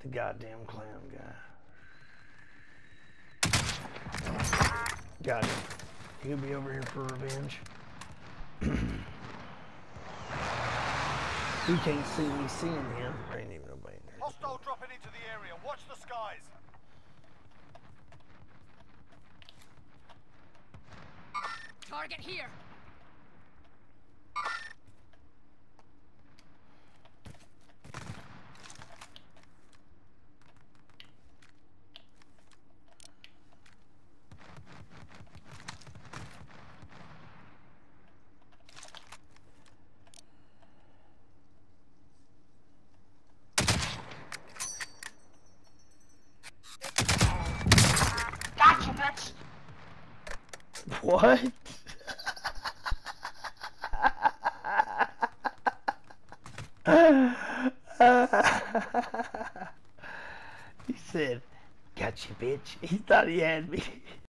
The goddamn clown guy. Got him. He'll be over here for revenge. He can't see me seeing him. There ain't even nobody in there. Hostile dropping into the area. Watch the skies. Target here. Gotcha, bitch! What? He said, "Gotcha, bitch." He thought he had me.